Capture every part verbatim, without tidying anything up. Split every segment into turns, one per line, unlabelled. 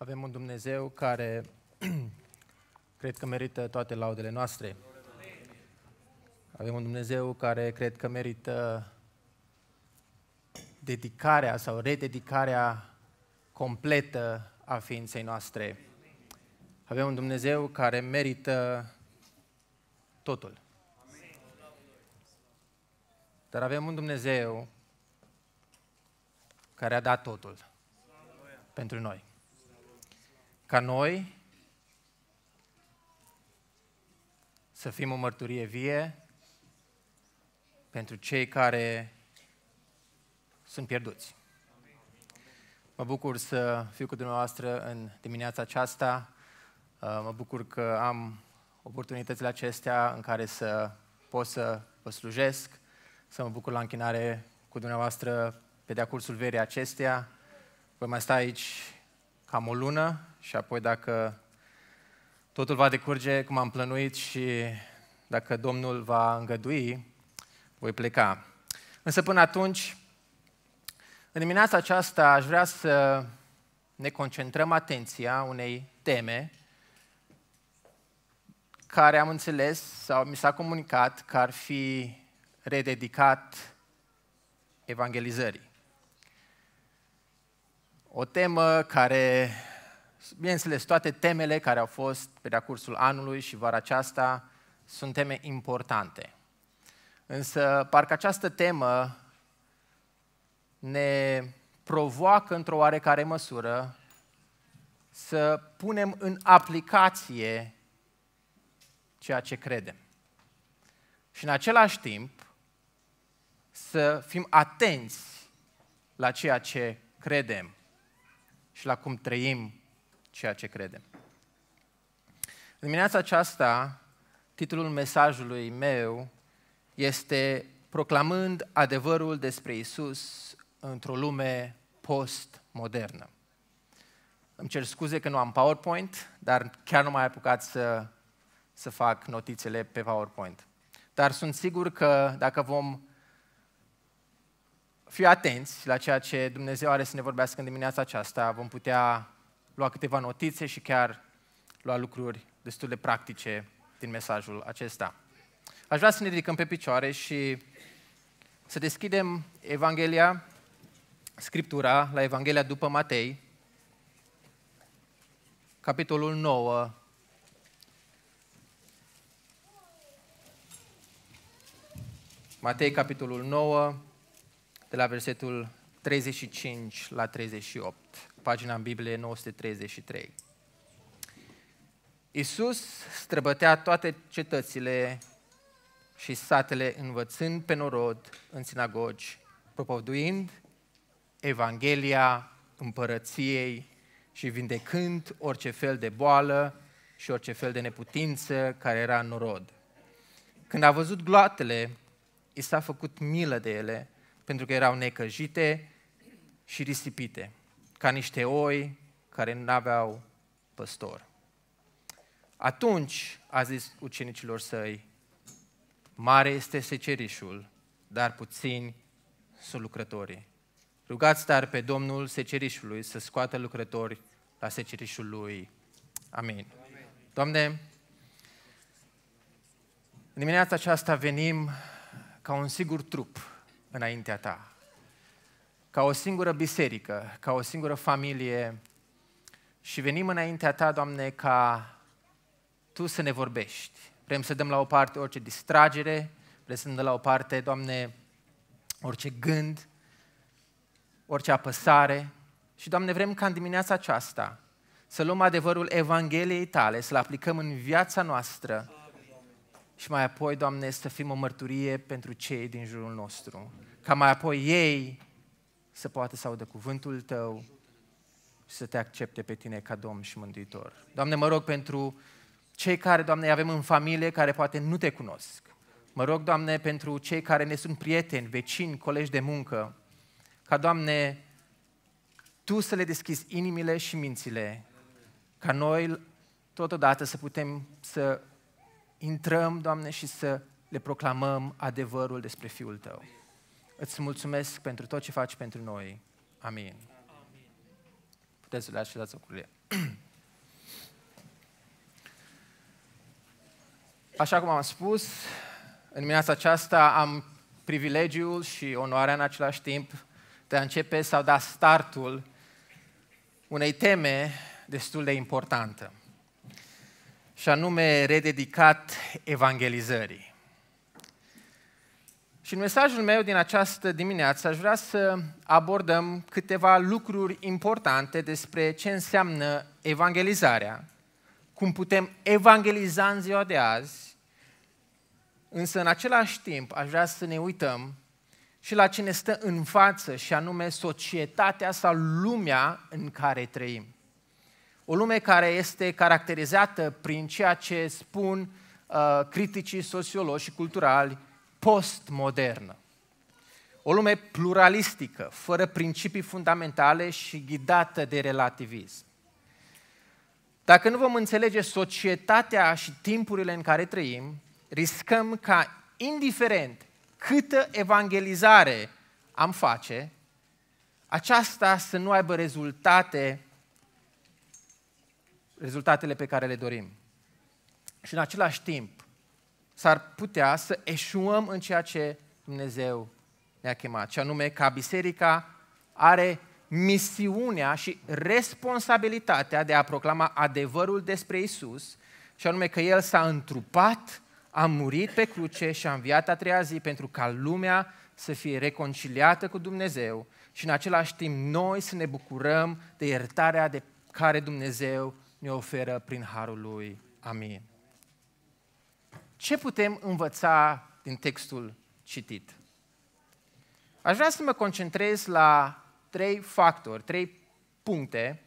Avem un Dumnezeu care cred că merită toate laudele noastre. Avem un Dumnezeu care cred că merită dedicarea sau rededicarea completă a ființei noastre. Avem un Dumnezeu care merită totul. Dar avem un Dumnezeu care a dat totul pentru noi. Ca noi să fim o mărturie vie pentru cei care sunt pierduți. Mă bucur să fiu cu dumneavoastră în dimineața aceasta. Mă bucur că am oportunitățile acestea în care să pot să vă slujesc, să mă bucur la închinare cu dumneavoastră pe de-a cursul verii acesteia. Voi mai sta aici cam o lună și apoi dacă totul va decurge cum am plănuit și dacă Domnul va îngădui, voi pleca. Însă până atunci, în dimineața aceasta aș vrea să ne concentrăm atenția unei teme care am înțeles sau mi s-a comunicat că ar fi rededicat evangelizării. O temă care, bineînțeles, toate temele care au fost pe de-a cursul anului și vara aceasta sunt teme importante. Însă, parcă această temă ne provoacă într-o oarecare măsură să punem în aplicație ceea ce credem. Și în același timp să fim atenți la ceea ce credem și la cum trăim ceea ce credem. În dimineața aceasta, titlul mesajului meu este Proclamând adevărul despre Iisus într-o lume postmodernă. Îmi cer scuze că nu am PowerPoint, dar chiar nu m-am apucat să, să fac notițele pe PowerPoint. Dar sunt sigur că dacă vom fi atenți la ceea ce Dumnezeu are să ne vorbească în dimineața aceasta, vom putea lua câteva notițe și chiar lua lucruri destul de practice din mesajul acesta. Aș vrea să ne ridicăm pe picioare și să deschidem Evanghelia, Scriptura, la Evanghelia după Matei, capitolul nouă, Matei, capitolul nouă, de la versetul treizeci și cinci la treizeci și opt, pagina în Biblie nouă sute treizeci și trei. Iisus străbătea toate cetățile și satele, învățând pe norod în sinagogi, propovăduind Evanghelia împărăției și vindecând orice fel de boală și orice fel de neputință care era în norod. Când a văzut gloatele, i s-a făcut milă de ele, pentru că erau necăjite și risipite, ca niște oi care nu aveau păstor. Atunci a zis ucenicilor săi: mare este secerișul, dar puțini sunt lucrătorii. Rugați dar pe Domnul secerișului să scoată lucrători la secerișul lui. Amin. Amin. Doamne, în dimineața aceasta venim ca un singur trup înaintea Ta, ca o singură biserică, ca o singură familie și venim înaintea Ta, Doamne, ca Tu să ne vorbești. Vrem să dăm la o parte orice distragere, vrem să dăm la o parte, Doamne, orice gând, orice apăsare și, Doamne, vrem ca în dimineața aceasta să luăm adevărul Evangheliei Tale, să-l aplicăm în viața noastră și mai apoi, Doamne, să fim o mărturie pentru cei din jurul nostru, ca mai apoi ei să poată să audă cuvântul Tău și să Te accepte pe Tine ca Domn și Mântuitor. Doamne, mă rog pentru cei care, Doamne, avem în familie, care poate nu Te cunosc. Mă rog, Doamne, pentru cei care ne sunt prieteni, vecini, colegi de muncă, ca, Doamne, Tu să le deschizi inimile și mințile, ca noi totodată să putem să intrăm, Doamne, și să le proclamăm adevărul despre Fiul Tău. Îți mulțumesc pentru tot ce faci pentru noi. Amin. Puteți să le așezați locurile. Așa cum am spus, în dimineața aceasta am privilegiul și onoarea în același timp de a începe sau da startul unei teme destul de importantă, și anume rededicat evangelizării. Și în mesajul meu din această dimineață aș vrea să abordăm câteva lucruri importante despre ce înseamnă evangelizarea, cum putem evangeliza în ziua de azi, însă în același timp aș vrea să ne uităm și la ce ne stă în față, și anume societatea sau lumea în care trăim. O lume care este caracterizată prin ceea ce spun uh, criticii sociologi și culturali, postmodernă. O lume pluralistică, fără principii fundamentale și ghidată de relativism. Dacă nu vom înțelege societatea și timpurile în care trăim, riscăm ca, indiferent câtă evangelizare am face, aceasta să nu aibă rezultate, rezultatele pe care le dorim. Și în același timp, s-ar putea să eșuăm în ceea ce Dumnezeu ne-a chemat, și anume ca biserica are misiunea și responsabilitatea de a proclama adevărul despre Isus, și anume că El s-a întrupat, a murit pe cruce și a înviat a treia zi pentru ca lumea să fie reconciliată cu Dumnezeu și în același timp noi să ne bucurăm de iertarea de care Dumnezeu ne oferă prin harul Lui. Amin. Ce putem învăța din textul citit? Aș vrea să mă concentrez la trei factori, trei puncte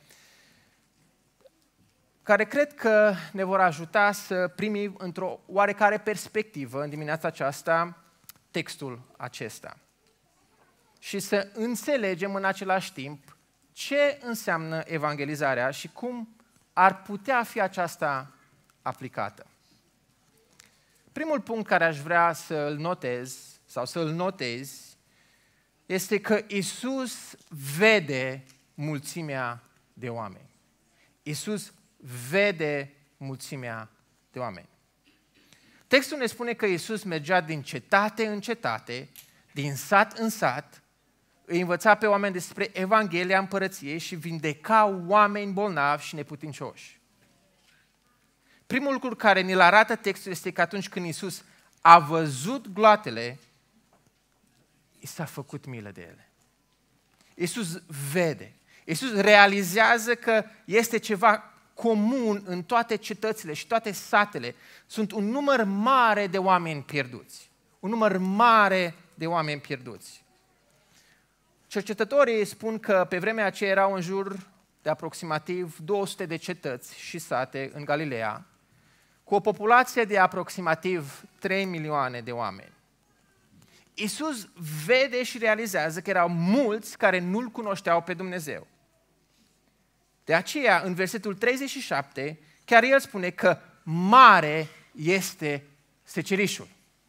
care cred că ne vor ajuta să primim într-o oarecare perspectivă în dimineața aceasta textul acesta și să înțelegem în același timp ce înseamnă evangelizarea și cum ar putea fi aceasta aplicată. Primul punct care aș vrea să îl notez sau să îl notez este că Isus vede mulțimea de oameni. Isus vede mulțimea de oameni. Textul ne spune că Isus mergea din cetate în cetate, din sat în sat, îi învăța pe oameni despre Evanghelia Împărăției și vindeca oameni bolnavi și neputincioși. Primul lucru care ne-l arată textul este că atunci când Iisus a văzut gloatele, i s-a făcut milă de ele. Iisus vede. Iisus realizează că este ceva comun în toate cetățile și toate satele. Sunt un număr mare de oameni pierduți. Un număr mare de oameni pierduți. Cercetătorii spun că pe vremea aceea erau în jur de aproximativ două sute de cetăți și sate în Galileea, cu o populație de aproximativ trei milioane de oameni. Iisus vede și realizează că erau mulți care nu-L cunoșteau pe Dumnezeu. De aceea, în versetul treizeci și șapte, chiar El spune că mare este secerișul.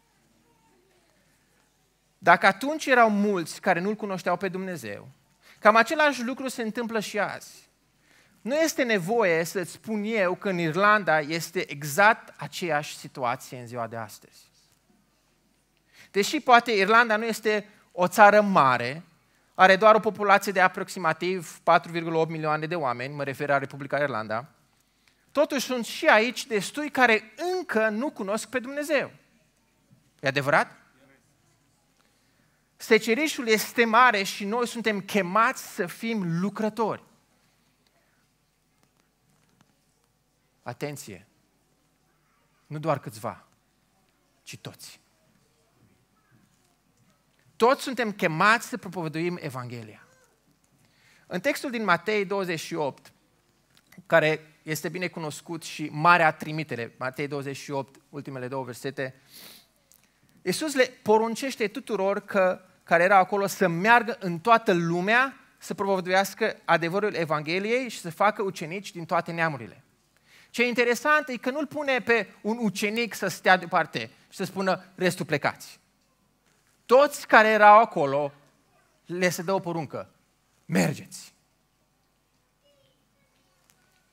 Dacă atunci erau mulți care nu-L cunoșteau pe Dumnezeu, cam același lucru se întâmplă și azi. Nu este nevoie să-ți spun eu că în Irlanda este exact aceeași situație în ziua de astăzi. Deși poate Irlanda nu este o țară mare, are doar o populație de aproximativ patru virgulă opt milioane de oameni, mă refer la Republica Irlanda, totuși sunt și aici destui care încă nu cunosc pe Dumnezeu. E adevărat? Secerișul este mare și noi suntem chemați să fim lucrători. Atenție! Nu doar câțiva, ci toți. Toți suntem chemați să propovăduim Evanghelia. În textul din Matei douăzeci și opt, care este bine cunoscut și marea trimitere, Matei douăzeci și opt, ultimele două versete, Iisus le poruncește tuturor că, care erau acolo să meargă în toată lumea, să propovăduiască adevărul Evangheliei și să facă ucenici din toate neamurile. Ce e interesant e că nu-l pune pe un ucenic să stea deoparte și să spună restul plecați. Toți care erau acolo le se dă o poruncă. Mergeți!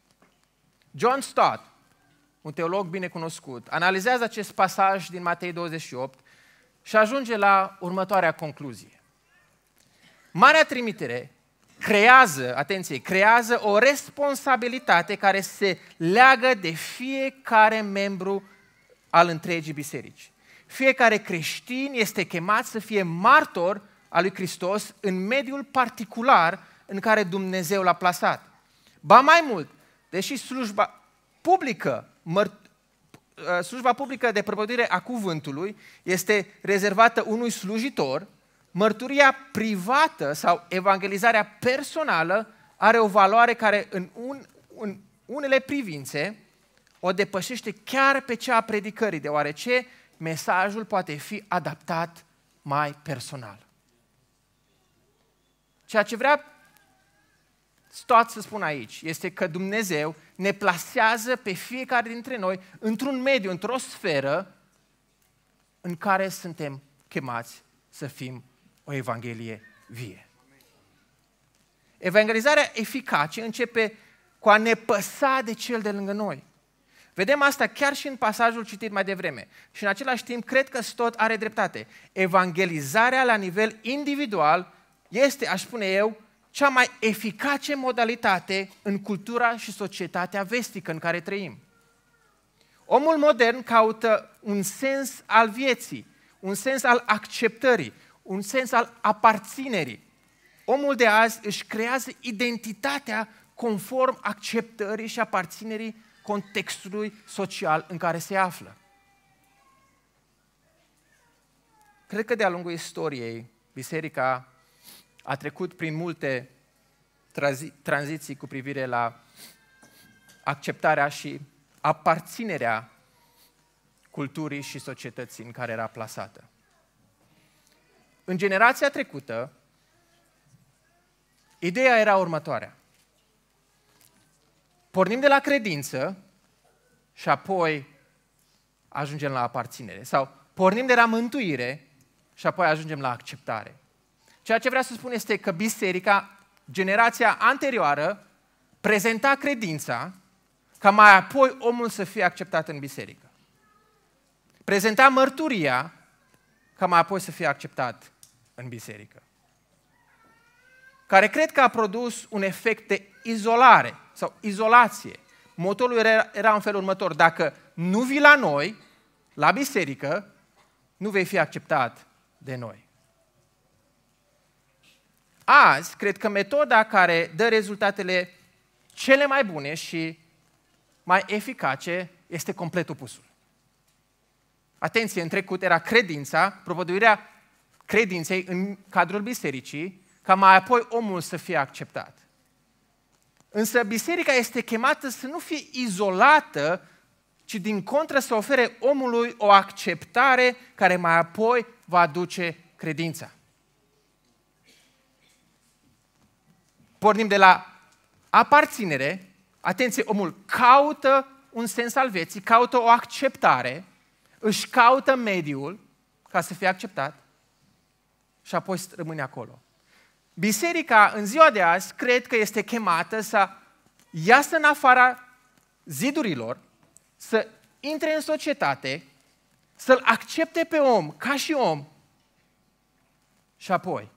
John Stott, un teolog bine cunoscut, analizează acest pasaj din Matei douăzeci și opt și ajunge la următoarea concluzie. Marea trimitere creează, atenție, creează o responsabilitate care se leagă de fiecare membru al întregii biserici. Fiecare creștin este chemat să fie martor al lui Hristos în mediul particular în care Dumnezeu l-a plasat. Ba mai mult, deși slujba publică, măr- slujba publică de propovăduire a cuvântului este rezervată unui slujitor, mărturia privată sau evangelizarea personală are o valoare care în, un, în unele privințe o depășește chiar pe cea a predicării, deoarece mesajul poate fi adaptat mai personal. Ceea ce vrea Stott să spun aici este că Dumnezeu ne plasează pe fiecare dintre noi într-un mediu, într-o sferă în care suntem chemați să fim o evanghelie vie. Evangelizarea eficace începe cu a ne păsa de cel de lângă noi. Vedem asta chiar și în pasajul citit mai devreme. Și în același timp, cred că Stott are dreptate. Evangelizarea la nivel individual este, aș spune eu, cea mai eficace modalitate în cultura și societatea vestică în care trăim. Omul modern caută un sens al vieții, un sens al acceptării, un sens al aparținerii. Omul de azi își creează identitatea conform acceptării și aparținerii contextului social în care se află. Cred că de-a lungul istoriei, biserica a trecut prin multe tranzi- tranziții cu privire la acceptarea și aparținerea culturii și societății în care era plasată. În generația trecută, ideea era următoarea. Pornim de la credință și apoi ajungem la aparținere. Sau pornim de la mântuire și apoi ajungem la acceptare. Ceea ce vreau să spun este că biserica, generația anterioară, prezenta credința ca mai apoi omul să fie acceptat în biserică. Prezenta mărturia ca mai apoi să fie acceptat în biserică. Care cred că a produs un efect de izolare sau izolație. Motorul era, era în felul următor: dacă nu vii la noi, la biserică, nu vei fi acceptat de noi. Azi, cred că metoda care dă rezultatele cele mai bune și mai eficace este complet opusul. Atenție, în trecut era credința, propovăduirea credinței în cadrul bisericii, ca mai apoi omul să fie acceptat. Însă biserica este chemată să nu fie izolată, ci din contră să ofere omului o acceptare care mai apoi va aduce credința. Pornim de la aparținere, atenție, omul caută un sens al vieții, caută o acceptare, își caută mediul ca să fie acceptat și apoi rămâne acolo. Biserica în ziua de azi cred că este chemată să iasă în afara zidurilor, să intre în societate, să-l accepte pe om ca și om și apoi,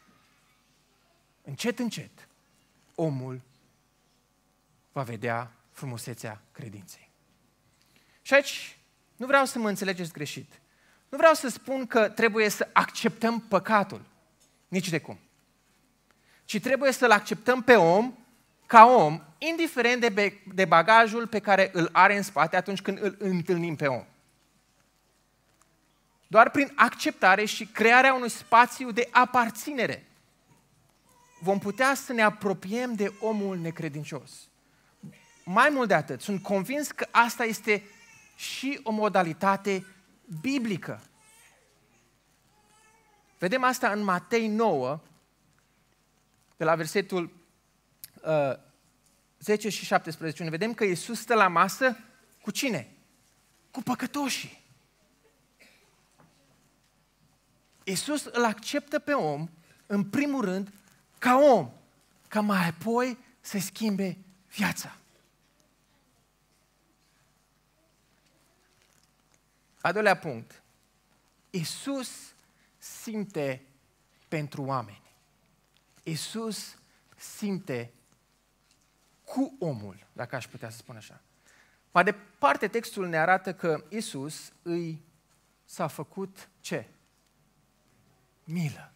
încet, încet, omul va vedea frumusețea credinței. Și aici nu vreau să mă înțelegeți greșit. Nu vreau să spun că trebuie să acceptăm păcatul, nici de cum. Ci trebuie să-l acceptăm pe om ca om, indiferent de, de bagajul pe care îl are în spate atunci când îl întâlnim pe om. Doar prin acceptare și crearea unui spațiu de aparținere vom putea să ne apropiem de omul necredincios. Mai mult de atât, sunt convins că asta este și o modalitate biblică. Vedem asta în Matei nouă, de la versetul uh, zece și șaptesprezece, unde vedem că Iisus stă la masă cu cine? Cu păcătoșii. Iisus îl acceptă pe om, în primul rând, ca om, ca mai apoi să schimbe viața. A doilea punct. Iisus simte pentru oameni. Iisus simte cu omul, dacă aș putea să spun așa. Mai departe, textul ne arată că Iisus îi s-a făcut ce? Milă.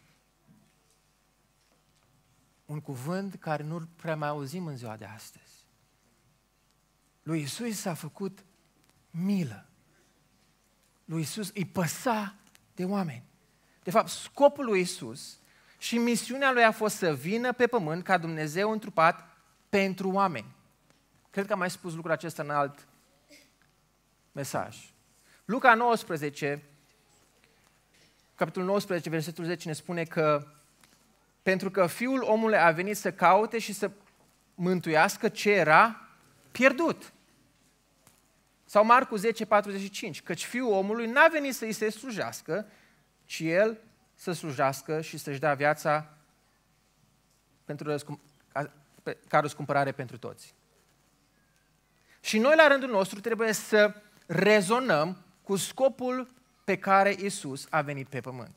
Un cuvânt care nu prea mai auzim în ziua de astăzi. Lui Iisus s-a făcut milă. Lui Iisus îi păsa de oameni. De fapt, scopul lui Iisus și misiunea lui a fost să vină pe pământ ca Dumnezeu întrupat pentru oameni. Cred că am mai spus lucrul acesta în alt mesaj. Luca nouăsprezece, capitolul nouăsprezece, versetul zece ne spune că pentru că Fiul omului a venit să caute și să mântuiască ce era pierdut. Sau Marcu zece, patruzeci și cinci, căci Fiul omului n-a venit să îi se slujească, ci El să slujească și să-și dea viața pentru răscum... ca răscumpărare pentru toți. Și noi, la rândul nostru, trebuie să rezonăm cu scopul pe care Iisus a venit pe pământ.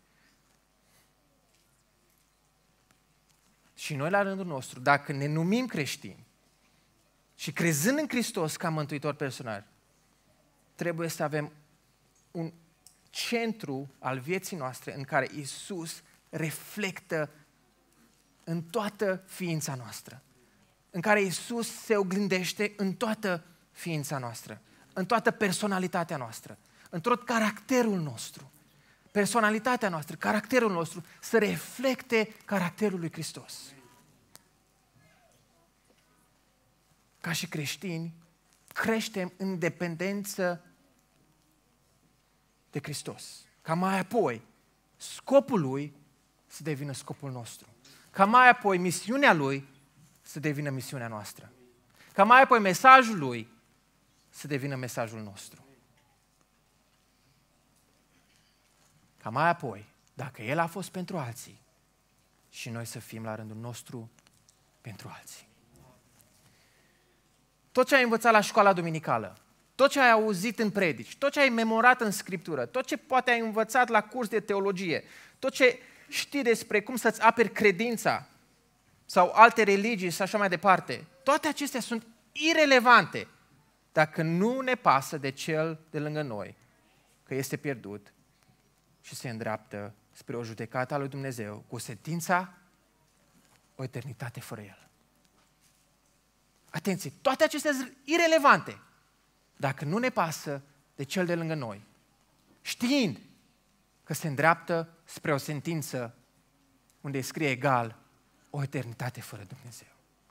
Și noi, la rândul nostru, dacă ne numim creștini și crezând în Hristos ca mântuitor personal, trebuie să avem un centru al vieții noastre în care Iisus reflectă în toată ființa noastră, în care Iisus se oglindește în toată ființa noastră, în toată personalitatea noastră, în tot caracterul nostru. Personalitatea noastră, caracterul nostru să reflecte caracterul lui Hristos. Ca și creștini, creștem în dependență de Hristos. Ca mai apoi, scopul Lui să devină scopul nostru. Ca mai apoi, misiunea Lui să devină misiunea noastră. Ca mai apoi, mesajul Lui să devină mesajul nostru. Ca mai apoi, dacă El a fost pentru alții, și noi să fim la rândul nostru pentru alții. Tot ce ai învățat la școala duminicală, tot ce ai auzit în predici, tot ce ai memorat în Scriptură, tot ce poate ai învățat la curs de teologie, tot ce știi despre cum să-ți aperi credința sau alte religii și așa mai departe, toate acestea sunt irelevante dacă nu ne pasă de cel de lângă noi, că este pierdut și se îndreaptă spre o judecată a lui Dumnezeu cu sentința o eternitate fără El. Atenție, toate acestea sunt irelevante dacă nu ne pasă de cel de lângă noi, știind că se îndreaptă spre o sentință unde scrie egal o eternitate fără Dumnezeu.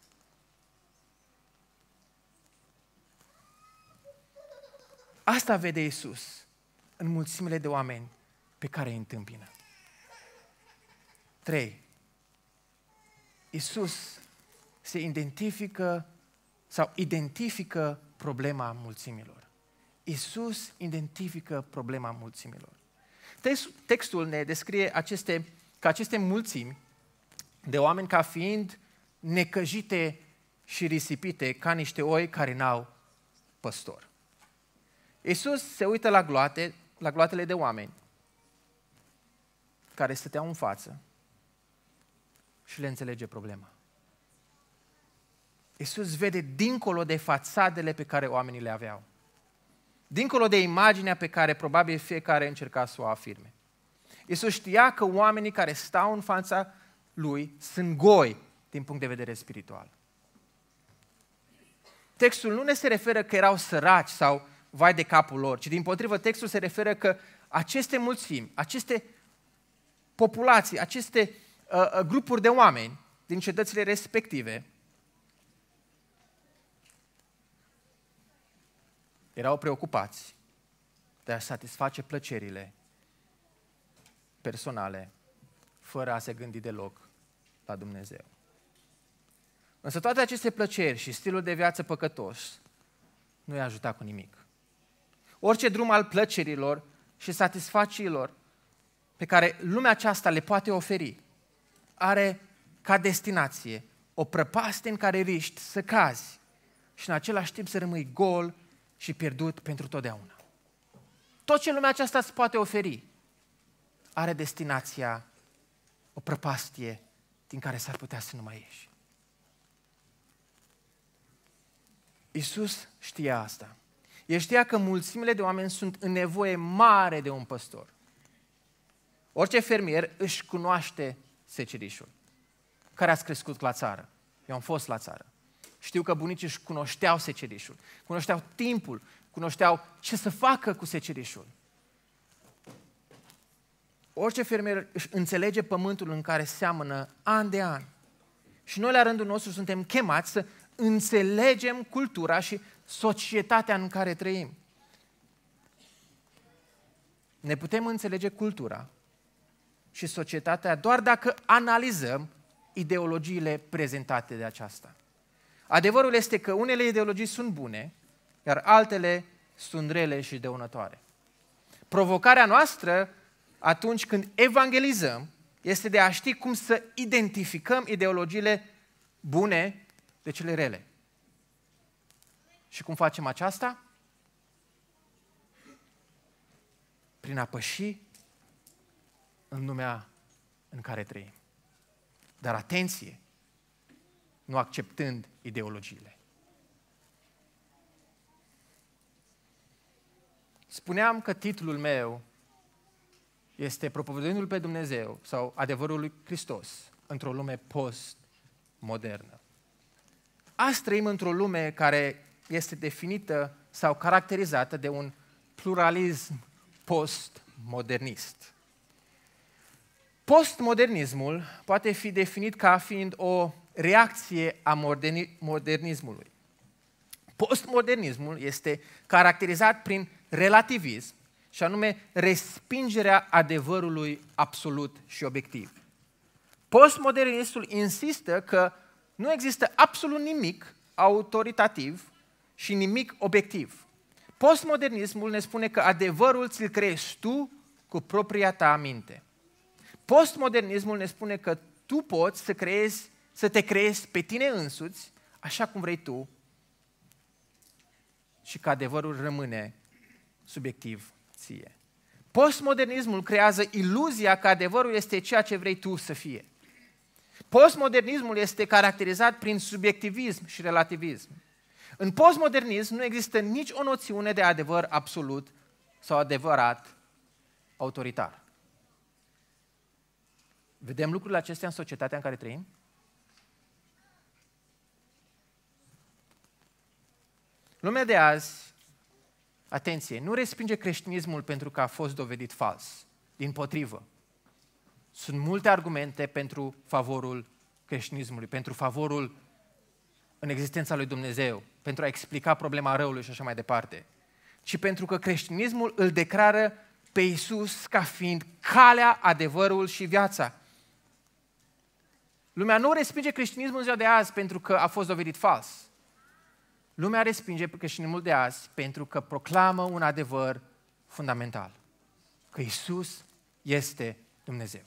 Asta vede Iisus în mulțimile de oameni pe care îi întâmpină. Trei. Iisus se identifică sau identifică problema mulțimilor. Iisus identifică problema mulțimilor. Textul ne descrie aceste, că aceste mulțimi de oameni ca fiind necăjite și risipite ca niște oi care n-au păstor. Iisus se uită la gloate, la gloatele de oameni care stăteau în față și le înțelege problema. Iisus vede dincolo de fațadele pe care oamenii le aveau. Dincolo de imaginea pe care probabil fiecare încerca să o afirme. Iisus știa că oamenii care stau în fața Lui sunt goi din punct de vedere spiritual. Textul nu ne se referă că erau săraci sau vai de capul lor, ci dimpotrivă textul se referă că aceste mulțimi, aceste populații, aceste uh, grupuri de oameni din cetățile respective erau preocupați de a satisface plăcerile personale fără a se gândi deloc la Dumnezeu. Însă toate aceste plăceri și stilul de viață păcătos nu i-a ajutat cu nimic. Orice drum al plăcerilor și satisfacțiilor pe care lumea aceasta le poate oferi are ca destinație o prăpastie în care riști să cazi și în același timp să rămâi gol și pierdut pentru totdeauna. tot ce lumea aceasta îți poate oferi are destinația, o prăpastie din care s-ar putea să nu mai ieși. Iisus știa asta. El știa că mulțimile de oameni sunt în nevoie mare de un păstor. Orice fermier își cunoaște secerișul. Care ați crescut la țară? Eu am fost la țară. Știu că bunicii își cunoșteau secerișul, cunoșteau timpul, cunoșteau ce să facă cu secerișul. Orice fermier își înțelege pământul în care seamănă an de an. Și noi la rândul nostru suntem chemați să înțelegem cultura și societatea în care trăim. Ne putem înțelege cultura și societatea doar dacă analizăm ideologiile prezentate de aceasta. Adevărul este că unele ideologii sunt bune, iar altele sunt rele și dăunătoare. Provocarea noastră atunci când evangelizăm este de a ști cum să identificăm ideologiile bune de cele rele. Și cum facem aceasta? Prin a păși în lumea în care trăim. Dar atenție, nu acceptând ideologiile. Spuneam că titlul meu este Propovăduindu-L pe Dumnezeu sau Adevărul lui Hristos într-o lume post-modernă. Azi trăim într-o lume care este definită sau caracterizată de un pluralism post-modernist. Postmodernismul poate fi definit ca fiind o reacție a moderni- modernismului. Postmodernismul este caracterizat prin relativism și anume respingerea adevărului absolut și obiectiv. Postmodernistul insistă că nu există absolut nimic autoritativ și nimic obiectiv. Postmodernismul ne spune că adevărul ți-l creezi tu cu propria ta minte. Postmodernismul ne spune că tu poți să creezi, să te creezi pe tine însuți așa cum vrei tu și că adevărul rămâne subiectiv ție. Postmodernismul creează iluzia că adevărul este ceea ce vrei tu să fie. Postmodernismul este caracterizat prin subiectivism și relativism. În postmodernism nu există nici o noțiune de adevăr absolut sau adevărat autoritar. Vedem lucrurile acestea în societatea în care trăim? Lumea de azi, atenție, nu respinge creștinismul pentru că a fost dovedit fals. Dimpotrivă. Sunt multe argumente pentru favorul creștinismului, pentru favorul în existența lui Dumnezeu, pentru a explica problema răului și așa mai departe. Ci pentru că creștinismul îl declară pe Iisus ca fiind calea, adevărul și viața. Lumea nu respinge creștinismul în ziua de azi pentru că a fost dovedit fals. Lumea respinge creștinismul de azi pentru că proclamă un adevăr fundamental. Că Iisus este Dumnezeu.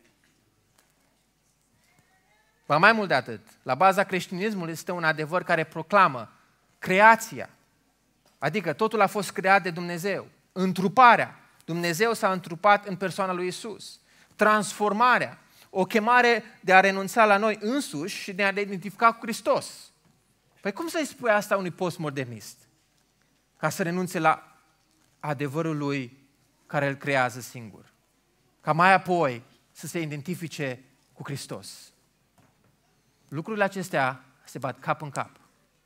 Ba mai mult de atât, la baza creștinismului este un adevăr care proclamă creația. Adică totul a fost creat de Dumnezeu. Întruparea. Dumnezeu s-a întrupat în persoana lui Iisus. Transformarea. O chemare de a renunța la noi însuși și de a ne identifica cu Hristos. Păi cum să-i spui asta unui postmodernist? Ca să renunțe la adevărul lui care îl creează singur. Ca mai apoi să se identifice cu Hristos. Lucrurile acestea se bat cap în cap.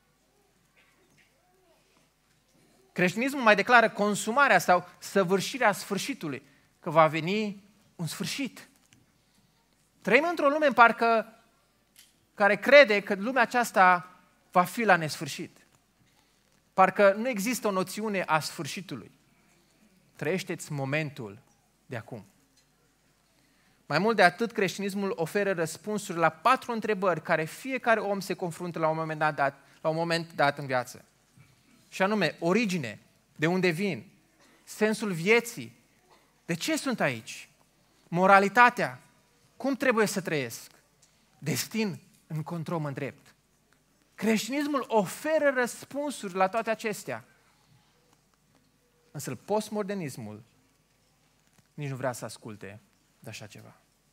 Creștinismul mai declară consumarea sau săvârșirea sfârșitului, că va veni un sfârșit. Trăim într-o lume în parcă care crede că lumea aceasta va fi la nesfârșit. Parcă nu există o noțiune a sfârșitului. Trăiește-ți momentul de acum. Mai mult de atât, creștinismul oferă răspunsuri la patru întrebări care fiecare om se confruntă la un moment dat, la un moment dat în viață. Și anume, origine, de unde vin, sensul vieții, de ce sunt aici, moralitatea, cum trebuie să trăiesc, destin încotro mă îndrept. Creștinismul oferă răspunsuri la toate acestea. Însă postmodernismul nici nu vrea să asculte de așa ceva.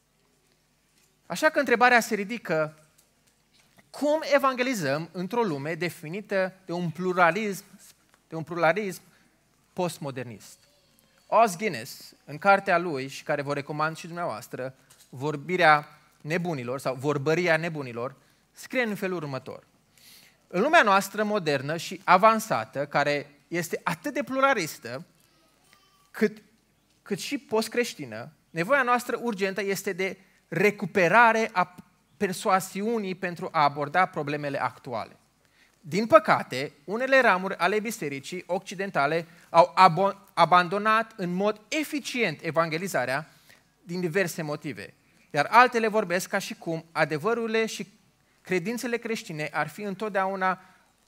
Așa că întrebarea se ridică: cum evangelizăm într-o lume definită de un pluralism, de un pluralism postmodernist? Os Guinness, în cartea lui, și care vă recomand și dumneavoastră, Vorbirea nebunilor sau Vorbăria nebunilor, scrie în felul următor: în lumea noastră modernă și avansată, care este atât de pluralistă cât, cât și post-creștină, nevoia noastră urgentă este de recuperare a persoasiunii pentru a aborda problemele actuale. Din păcate, unele ramuri ale bisericii occidentale au abo- abandonat în mod eficient evangelizarea din diverse motive, iar altele vorbesc ca și cum adevărurile și credințele creștine ar fi întotdeauna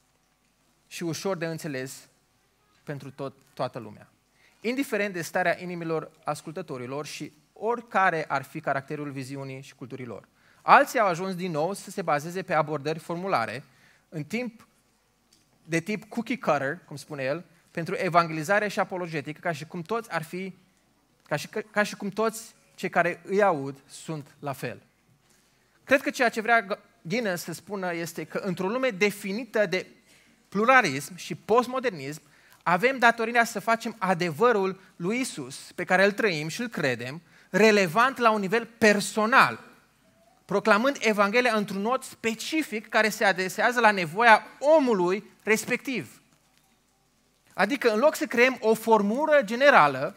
și ușor de înțeles pentru tot, toată lumea, indiferent de starea inimilor ascultătorilor și oricare ar fi caracterul viziunii și culturilor. Alții au ajuns din nou să se bazeze pe abordări formulare, în timp de tip cookie cutter, cum spune el, pentru evangelizare și apologetică, ca și cum toți ar fi, ca și, ca și cum toți cei care îi aud sunt la fel. Cred că ceea ce vrea Guinness să spună este că într-o lume definită de pluralism și postmodernism, avem datoria să facem adevărul lui Isus, pe care îl trăim și îl credem, relevant la un nivel personal, proclamând Evanghelia într-un mod specific care se adresează la nevoia omului respectiv. Adică, în loc să creăm o formulă generală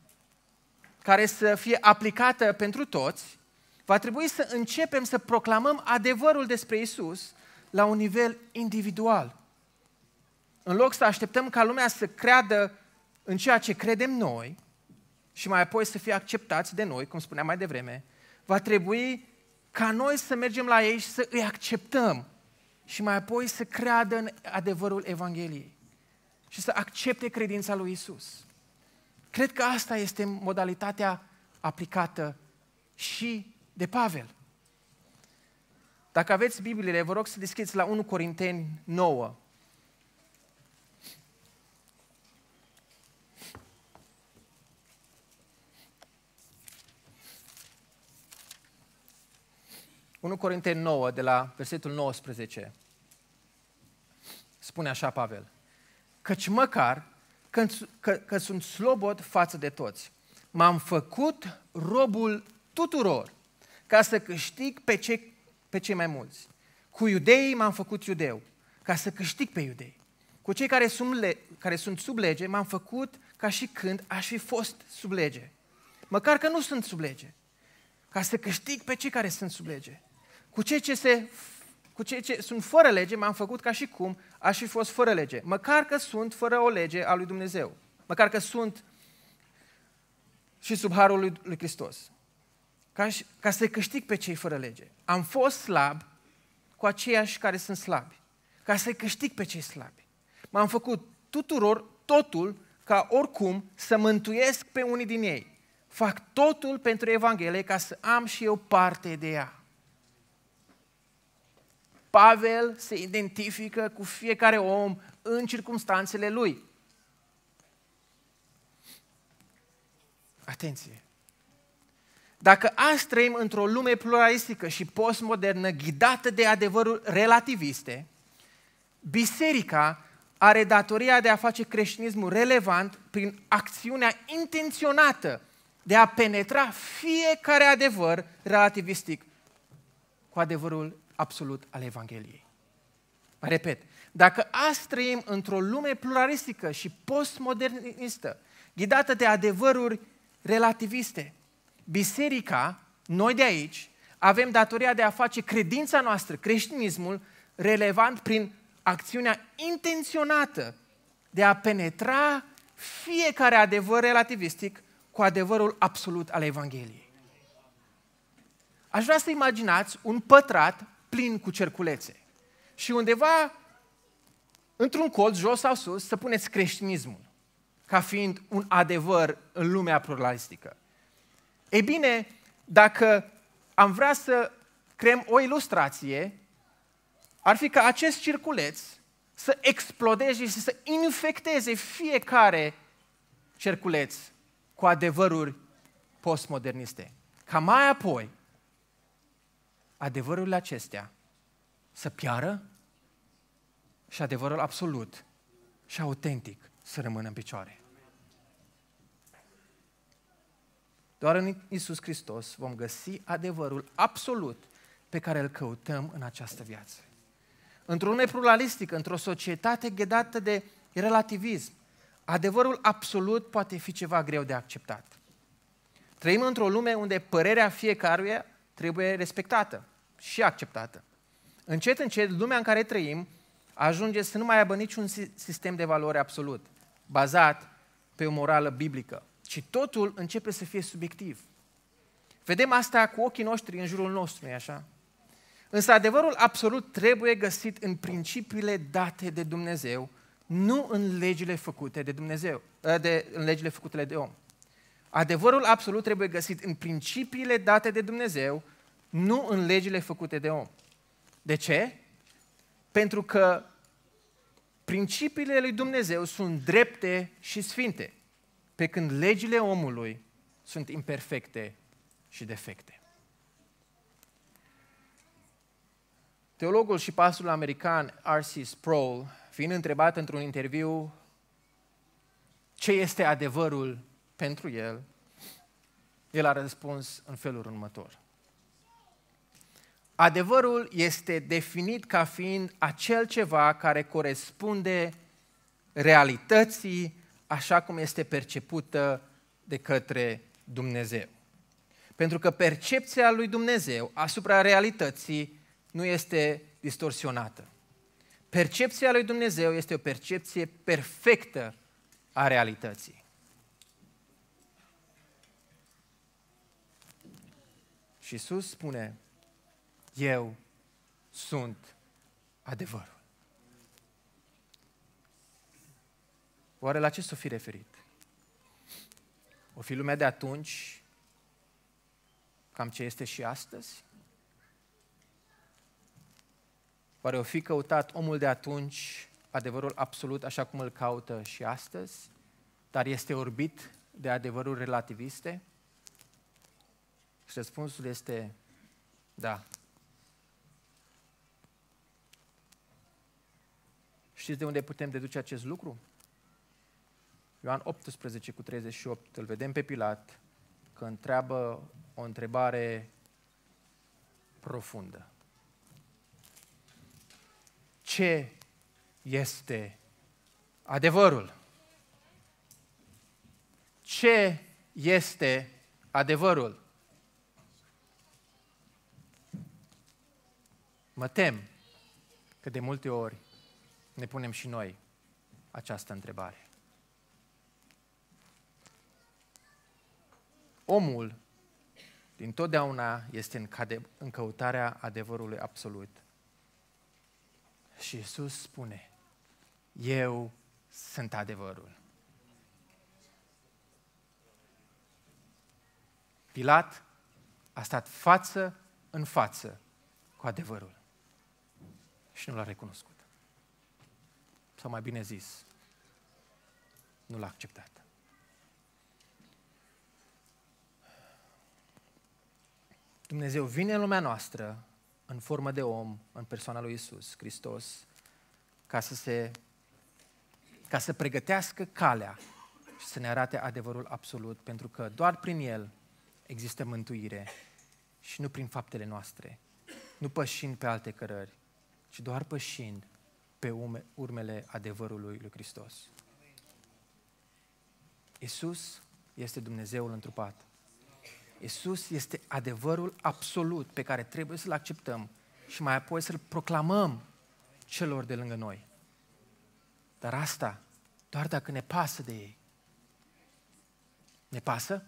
care să fie aplicată pentru toți, va trebui să începem să proclamăm adevărul despre Isus la un nivel individual. În loc să așteptăm ca lumea să creadă în ceea ce credem noi și mai apoi să fie acceptați de noi, cum spuneam mai devreme, va trebui ca noi să mergem la ei și să îi acceptăm și mai apoi să creadă în adevărul Evangheliei și să accepte credința lui Isus. Cred că asta este modalitatea aplicată și de Pavel. Dacă aveți Bibliile, vă rog să deschideți la unu Corinteni nouă. unu Corinteni nouă, de la versetul nouăsprezece. Spune așa Pavel: căci măcar că, că, că sunt slobod față de toți, m-am făcut robul tuturor ca să câștig pe cei, pe cei mai mulți. Cu iudeii m-am făcut iudeu ca să câștig pe iudei. Cu cei care sunt, le, care sunt sub lege m-am făcut ca și când aș fi fost sub lege. Măcar că nu sunt sub lege, ca să câștig pe cei care sunt sub lege. Cu cei ce, se, cu cei ce sunt fără lege m-am făcut ca și cum aș fi fost fără lege. Măcar că sunt fără o lege a lui Dumnezeu. Măcar că sunt și sub harul lui, lui Hristos. Ca, ca să câștig pe cei fără lege. Am fost slab cu aceiași care sunt slabi. Ca să câștig pe cei slabi. M-am făcut tuturor totul ca oricum să mântuiesc pe unii din ei. Fac totul pentru Evanghelie ca să am și eu parte de ea. Pavel se identifică cu fiecare om în circumstanțele lui. Atenție! Dacă azi trăim într-o lume pluralistică și postmodernă ghidată de adevăruri relativiste, biserica are datoria de a face creștinismul relevant prin acțiunea intenționată de a penetra fiecare adevăr relativistic cu adevărul absolut al Evangheliei. Mai repet, dacă azi trăim într-o lume pluralistică și postmodernistă, ghidată de adevăruri relativiste, biserica, noi de aici, avem datoria de a face credința noastră, creștinismul, relevant prin acțiunea intenționată de a penetra fiecare adevăr relativistic cu adevărul absolut al Evangheliei. Aș vrea să imaginați un pătrat plin cu cerculețe și undeva, într-un colț, jos sau sus, să puneți creștinismul, ca fiind un adevăr în lumea pluralistică. Ei bine, dacă am vrea să creăm o ilustrație, ar fi ca acest circuleț să explodeze și să infecteze fiecare cerculeț cu adevăruri postmoderniste. Ca mai apoi, adevărurile acestea să piară și adevărul absolut și autentic să rămână în picioare. Doar în Iisus Hristos vom găsi adevărul absolut pe care îl căutăm în această viață. Într-o lume pluralistică, într-o societate ghidată de relativism, adevărul absolut poate fi ceva greu de acceptat. Trăim într-o lume unde părerea fiecăruia trebuie respectată și acceptată. Încet, încet, lumea în care trăim ajunge să nu mai aibă niciun sistem de valori absolut, bazat pe o morală biblică, ci totul începe să fie subiectiv. Vedem asta cu ochii noștri în jurul nostru, nu-i așa? Însă adevărul absolut trebuie găsit în principiile date de Dumnezeu, nu în legile făcute de Dumnezeu, de, în legile făcute de om. Adevărul absolut trebuie găsit în principiile date de Dumnezeu, nu în legile făcute de om. De ce? Pentru că principiile lui Dumnezeu sunt drepte și sfinte, pe când legile omului sunt imperfecte și defecte. Teologul și pastorul american R C Sproul, fiind întrebat într-un interviu ce este adevărul pentru el, el a răspuns în felul următor. Adevărul este definit ca fiind acel ceva care corespunde realității așa cum este percepută de către Dumnezeu. Pentru că percepția lui Dumnezeu asupra realității nu este distorsionată. Percepția lui Dumnezeu este o percepție perfectă a realității. Și Iisus spune, eu sunt adevărul. Oare la ce s-o fi referit? O fi lumea de atunci cam ce este și astăzi? Oare o fi căutat omul de atunci adevărul absolut așa cum îl caută și astăzi, dar este orbit de adevăruri relativiste? Și răspunsul este da. Știți de unde putem deduce acest lucru? Ioan optsprezece cu treizeci și opt, îl vedem pe Pilat că întreabă o întrebare profundă. Ce este adevărul? Ce este adevărul? Mă tem că de multe ori ne punem și noi această întrebare. Omul dintotdeauna este în, cade, în căutarea adevărului absolut. Și Iisus spune, eu sunt adevărul. Pilat a stat față în față cu adevărul și nu l-a recunoscut. Sau mai bine zis, nu l-a acceptat. Dumnezeu vine în lumea noastră în formă de om, în persoana lui Iisus Hristos, ca să se, ca să pregătească calea și să ne arate adevărul absolut, pentru că doar prin El există mântuire și nu prin faptele noastre, nu pășind pe alte cărări, ci doar pășind pe urmele adevărului lui Hristos. Iisus este Dumnezeul întrupat. Iisus este adevărul absolut pe care trebuie să-L acceptăm și mai apoi să-L proclamăm celor de lângă noi. Dar asta doar dacă ne pasă de ei. Ne pasă?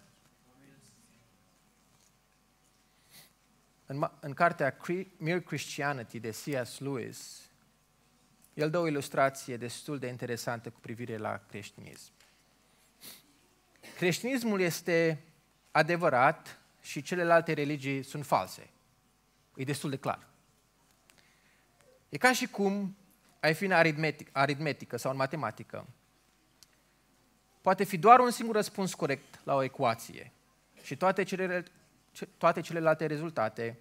În, în cartea Mere Christianity de C S Lewis, el dă o ilustrație destul de interesantă cu privire la creștinism. Creștinismul este adevărat și celelalte religii sunt false. E destul de clar. E ca și cum ai fi în aritmetic, aritmetică sau în matematică poate fi doar un singur răspuns corect la o ecuație și toate celelalte, toate celelalte rezultate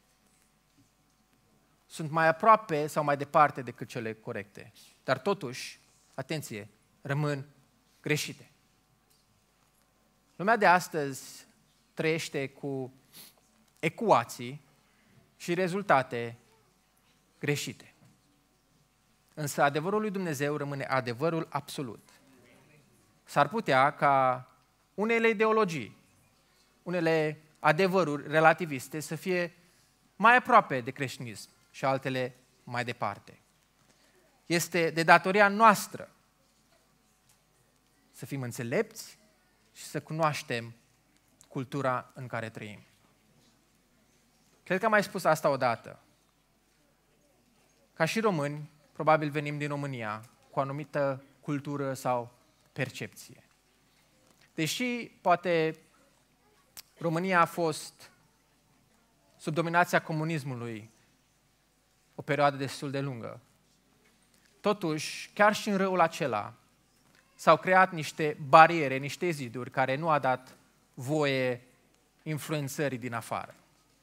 sunt mai aproape sau mai departe decât cele corecte. Dar totuși, atenție, rămân greșite. Lumea de astăzi trăiește cu ecuații și rezultate greșite. Însă adevărul lui Dumnezeu rămâne adevărul absolut. S-ar putea ca unele ideologii, unele adevăruri relativiste să fie mai aproape de creștinism și altele mai departe. Este de datoria noastră să fim înțelepți și să cunoaștem cultura în care trăim. Cred că am mai spus asta odată. Ca și români, probabil venim din România cu o anumită cultură sau percepție. Deși poate România a fost sub dominația comunismului o perioadă destul de lungă, totuși, chiar și în răul acela, s-au creat niște bariere, niște ziduri care nu a dat voie influențării din afară.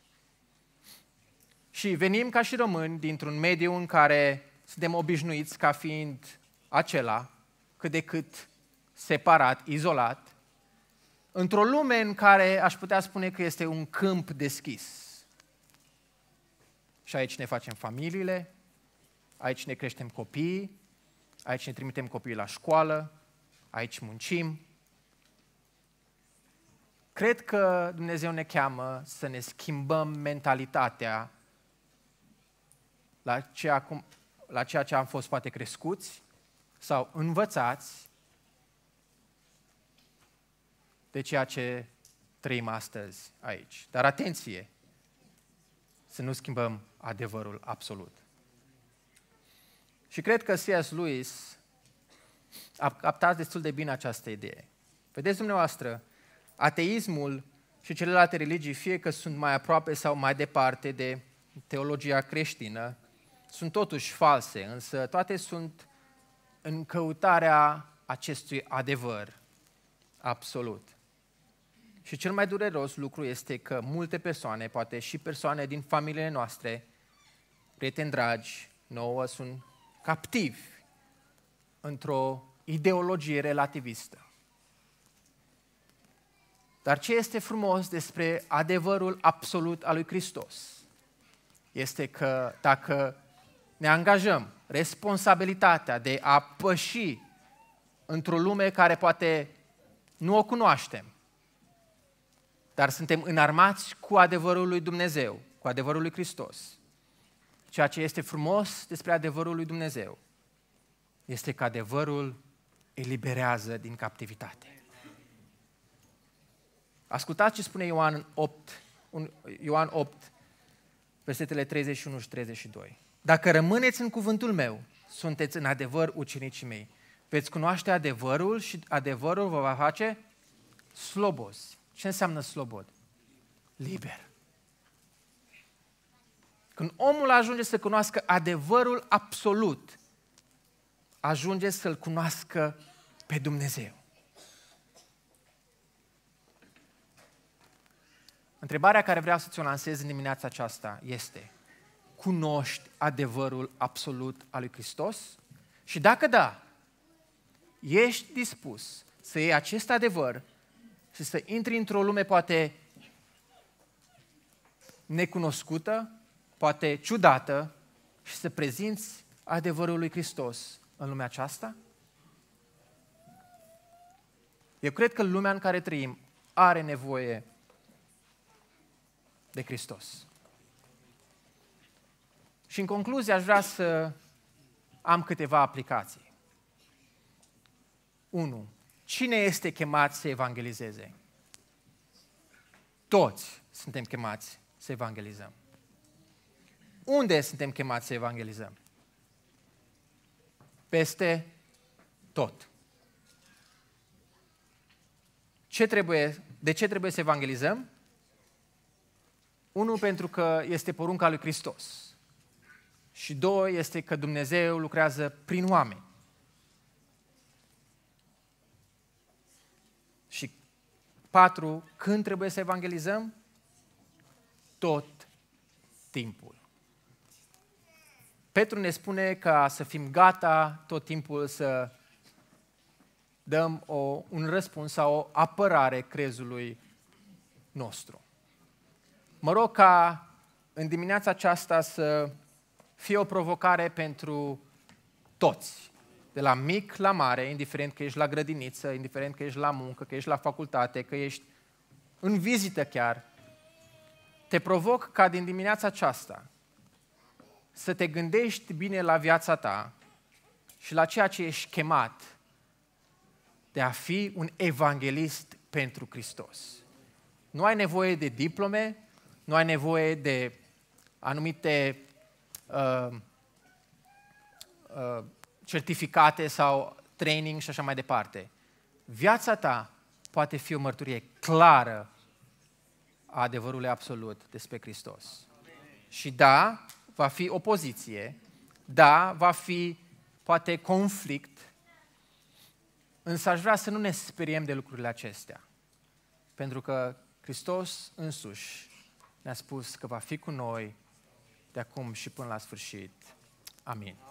Și venim ca și români dintr-un mediu în care suntem obișnuiți ca fiind acela, cât de cât separat, izolat, într-o lume în care aș putea spune că este un câmp deschis. Și aici ne facem familiile, aici ne creștem copiii, aici ne trimitem copiii la școală, aici muncim. Cred că Dumnezeu ne cheamă să ne schimbăm mentalitatea la ceea, cum, la ceea ce am fost poate crescuți sau învățați de ceea ce trăim astăzi aici. Dar atenție, să nu schimbăm adevărul absolut. Și cred că C S. Lewis a captat destul de bine această idee. Vedeți dumneavoastră, ateismul și celelalte religii, fie că sunt mai aproape sau mai departe de teologia creștină, sunt totuși false, însă toate sunt în căutarea acestui adevăr absolut. Și cel mai dureros lucru este că multe persoane, poate și persoane din familiile noastre, prieteni dragi, nouă, sunt captivi într-o ideologie relativistă. Dar ce este frumos despre adevărul absolut al lui Hristos este că dacă ne angajăm responsabilitatea de a păși într-o lume care poate nu o cunoaștem, dar suntem înarmați cu adevărul lui Dumnezeu, cu adevărul lui Hristos. Ceea ce este frumos despre adevărul lui Dumnezeu este că adevărul eliberează din captivitate. Ascultați ce spune Ioan opt, Ioan opt, versetele treizeci și unu și treizeci și doi. Dacă rămâneți în cuvântul meu, sunteți în adevăr ucenicii mei. Veți cunoaște adevărul și adevărul vă va face slobozi. Ce înseamnă slobod? Liber. Când omul ajunge să cunoască adevărul absolut, ajunge să-L cunoască pe Dumnezeu. Întrebarea care vreau să ți-o lansez în dimineața aceasta este: cunoști adevărul absolut al lui Hristos? Și dacă da, ești dispus să iei acest adevăr și să intri într-o lume poate necunoscută, poate ciudată, și să prezinți adevărul lui Hristos în lumea aceasta? Eu cred că lumea în care trăim are nevoie de Hristos. Și în concluzie aș vrea să am câteva aplicații. unu. Cine este chemat să evangelizeze? Toți suntem chemați să evangelizăm. Unde suntem chemați să evangelizăm? Peste tot. Ce trebuie, de ce trebuie să evangelizăm? Unu, pentru că este porunca lui Hristos. Și doi, este că Dumnezeu lucrează prin oameni. patru, când trebuie să evangelizăm? Tot timpul. Petru ne spune ca să fim gata tot timpul să dăm o, un răspuns sau o apărare crezului nostru. Mă rog ca în dimineața aceasta să fie o provocare pentru toți, de la mic la mare, indiferent că ești la grădiniță, indiferent că ești la muncă, că ești la facultate, că ești în vizită chiar. Te provoc ca din dimineața aceasta să te gândești bine la viața ta și la ceea ce ești chemat de a fi un evanghelist pentru Hristos. Nu ai nevoie de diplome, nu ai nevoie de anumite uh, uh, certificate sau training și așa mai departe. Viața ta poate fi o mărturie clară a adevărului absolut despre Hristos. Și da, va fi opoziție, da, va fi poate conflict, însă aș vrea să nu ne speriem de lucrurile acestea. Pentru că Hristos însuși ne-a spus că va fi cu noi de acum și până la sfârșit. Amin.